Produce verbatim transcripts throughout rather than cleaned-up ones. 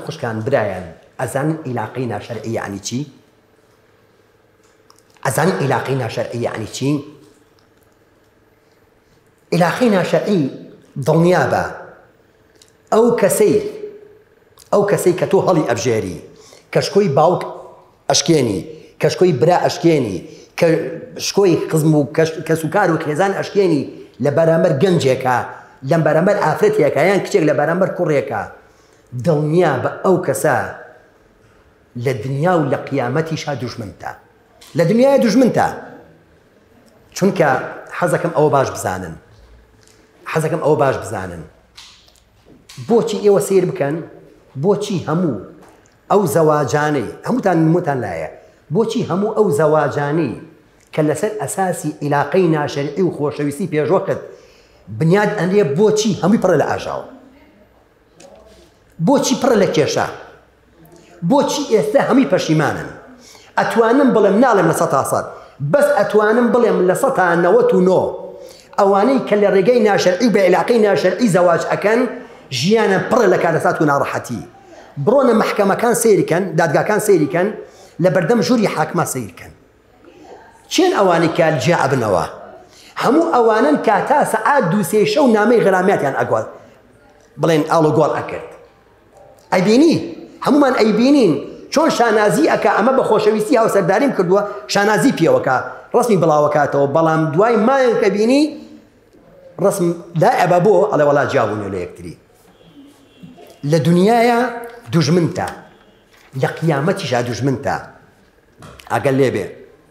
خوش كان برايان أذان علاقينا شرعية يعني شي؟ أذان علاقينا شرعية يعني شي؟ علاقينا شرعي دڵنیابە أو كسي أو كسي كتو هەڵی ئەبژێری كشكوي باوك أشكيني كشكوي برا أشكيني كشكوي قزمو كسوكارو كيزان أشكيني لبرامر گەنجێکە لە بەرامبەر ئافرەتێکە یان کچێک لە بەرامبەر کوڕێکە دڵنیابە ئەو کەسە لە دنیا و لە قیامەتیشا دوژمنتە لە دنیای دوژمنتە چونکە حەزەکەم ئەوە باش بزانن حەزەکەم ئەوە باش بزانن بۆچی ئێوە سیر بکەن بۆچی هەموو ئەو زەواجانەی هەمووتان نموتان لایە بۆچی هەموو ئەو زەواجانەی کە لەسەر ئەساسی عیلاقەی ناشەرعی و خۆشەویستی پێشوەقت بنیاد ئەنرێ بۆچی هەمووی پڕە لە ئاژاوە بۆچی پڕە لە کێشە بۆچی ئێستا هەمووی پەشیمانن ئەتوانم بڵێم ناڵێم لە سەد تا سەد بەس ئەتوانم بڵێم لە سەد تا نەوەت و نۆ ئەوانەی کە لە ڕێگەی ناشەرعی و بە عیلاقەی ناشەرعی زەواج ئەکەن ژیانە پڕە لە کارەسات و ناڕەحەتی بڕۆنە مەحکەمەکان سەیرکەن دادگاکان سەیرکەن لە بەردەم ژووری حاکما سەیرکەن چێن ئەوانەی کە جیا ئەبنەوە هەموو ئەوانن کە تا سەعات دوو سێ شەو نامەی غەرامەتیان ئەگوات بڵێن ئاڵۆ گۆڵ ئەکرد ئەیبینی هەمومان ئەیبینین چۆن شانازی ئەکا ئەمە بە خۆشەویستی هاوسەرداریم کردووە شانازی پێوەکە ڕسمی بڵاوەکاتەوە بەڵام دوای مایەک کە بینی ڕسم لا ئەبە بۆ ئەڵێ وەڵا جیابوونیە لە یەکتری لە دنیایە دوژمنتە لە قیامەتیشا دوژمنتە ئەگەر لێبێ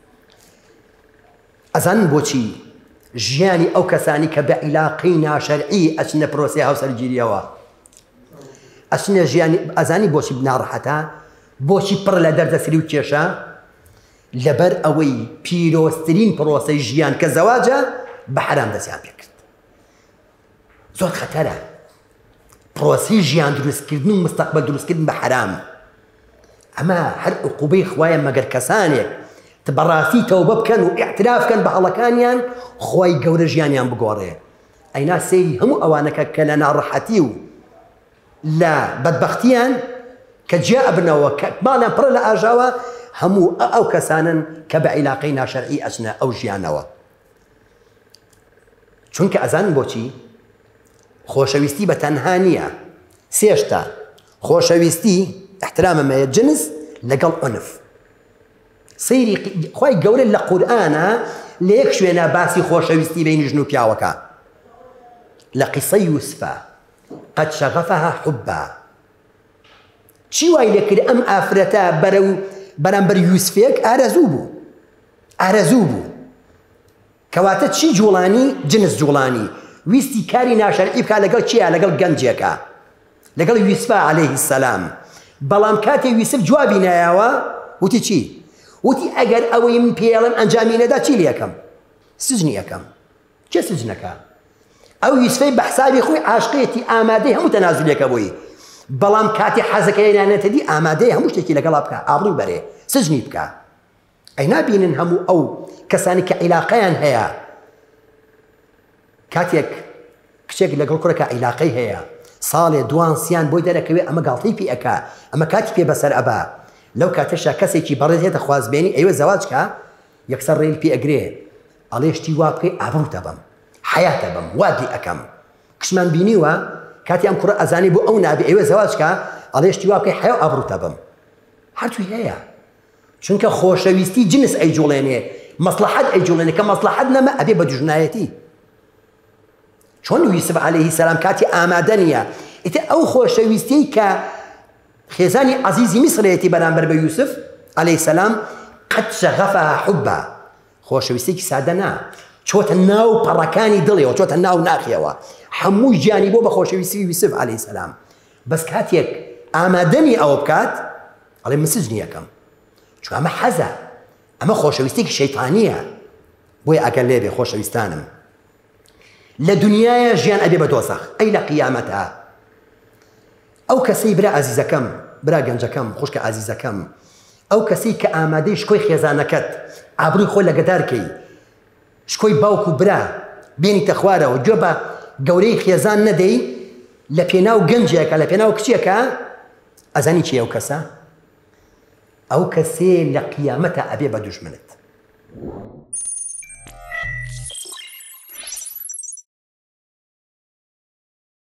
ئەزان بۆچی ژیانی ئەو کەسانی کە بە عیلاقەی ناشەرعی ئەچنە پرۆسەی هاوسەرگیریەوە ئەچنە ژیانی ئەزانی بۆچی ناڕەحەتە بۆچی پڕ لە دەردەسری و کێشە لەبەر ئەوەی پیرۆستترین پرۆسەی ژیان کە زەواجە بە حرام دەستیان پێ کرد زۆر خەتەرە پرۆسەی ژیان دروستکردن و مستەقبەل دروستکردن بە حرام ئەمە هەر عقوبەی خوایە مەگەر کەسانێک بەڕاستی تەوبە بکەن و ئیعتراف بکەن بە هەڵەکانیان خۆی گەورە ژیانیان بگۆڕێ ئەینا سەیری هەموو ئەوانەکە کە لە ناڕەحەتی و لە بەدبەختیان کە جیا ئەبنەوە کە ماڵیان پڕە لە ئاژاوە هەموو ئەو کەسانن کە بە عیلاقەی ناشەرعی ئەچنە ئەو ژیانەوە چونکە ئەزانن بۆچی خۆشەویستی بە تەنها نییە سێشتا خۆشەویستی احترامەمەیە جنس لەگەڵ عنف سەیری خۆی گەورە لە قورئانە لە یەک شوێنە باسی خۆشەویستی بینی ژن و پیاوەکە لە قیسەی یوسفە قەد شەغەفەها حوبا چی وای لێ کرد ئەم ئافرەتە بەرەو بەرامبەر یوسفێک ئارەزوو بوو ئارەزوو بوو کەواتە چی جوڵانی جنس جوڵانی ویستی کاری ناشەرعی بکات لەگەڵ چیە لەگەڵ گەنجێکە لەگەڵ یوسفە عەلەیهی السەلام بەڵام کاتێ یوسف جوابی نایاوە وتی چی وتی ئەگەر ئەوەی من پێڵم ئەنجامی نەدا چی لێ یەکەم سجنی یەکەم چێ سجنەکە ئەو یوسفەی بە حسابی خۆی عاشقێتی ئامادەی هەموو تەنازولێکە بۆی بەڵام کاتی حەزەکەی نانێتەدی ئامادەی هەموو شتێکی لەگەڵا بکە ئابڕووی بەرێ سجنی بکە ئەی نابینن هەموو ئەو کەسانی کە عیلاقەیان هەیە کاتێک کچێک لەگەڵ کوڕێکە عیلاقەی هەیە ساڵێ دوان سیان بۆی دەرەکەوێ ئەمە گاڵتەی پێ ئەکا ئەمە کاتی پێ بەسەر ئەبا لەو کاتەشا کەسێکی بەڕێز هێتە خوازبێنی ئەوێ زەواجکە یەکسەر ڕێل پێ ئەگرێ ئەڵێ شتی وا بکەی ئابڕووتە بم حەیاتە بم وادی ئەەکەم کشمان بینیوە کاتی ئەم کوڕە ئەزانی بۆ ئەو نابێ ئەوێ زەواجکە ئەڵێ شتی وا بکەی حەیا ئابڕووتە بم هەرچووی هەیە چونکە خۆشەویستی جنس ئەیجوڵێنێ مەسلحەت ئەیجوڵێنێ کە مەسلحەت نەما ئەبێ بە دوژنایەتی چۆن یوسف عەلەیهی سەلام کاتی ئامادە نییە ئیتر ئەو خۆشەویستی کە خێزانی عەزیزی میسرەتی بەرامبەر بە یوسف عەلەیهی سەلام قەد شەغەفەها حوبا خۆشەویستێکی سادە نا چۆتە ناو پەڕەکانی دڵیەوە چۆتە ناو ناخیەوە هەمووی گیانی بۆ بە خۆشەویستی یوسف عەلەیهی سەلام بەس کاتێک ئامادەنی ئەوە بکات ئەڵێ من سجنی یەکەم چون ئەمە حەزە ئەمە خۆشەویستێکی شەیطانیە بۆیە ئەگەر لێبێ خۆشەویستانم لە دنیایە ژیان ئەبێ بە دۆزەخ ئەی لە قیامەتە ئەو کەسەی برا ئازیزەکەم برا گەنجەکەم خوشکە ئازیزەکەم ئەو کەسەی کە ئامادەی شکۆی خێزانەکەت ئابڕووی خۆی لەگەدارکەی شکۆی باوک و برا بێنیتە خوارەوە گوێ بە گەورەی خێزان نەدەی لە پێناو گەنجێکە لە پێناو کچێکە ئەزانی چی ئەو کەسە؟ ئەو کەسێ لە قیامەتە ئەبێ بە دوژمنت.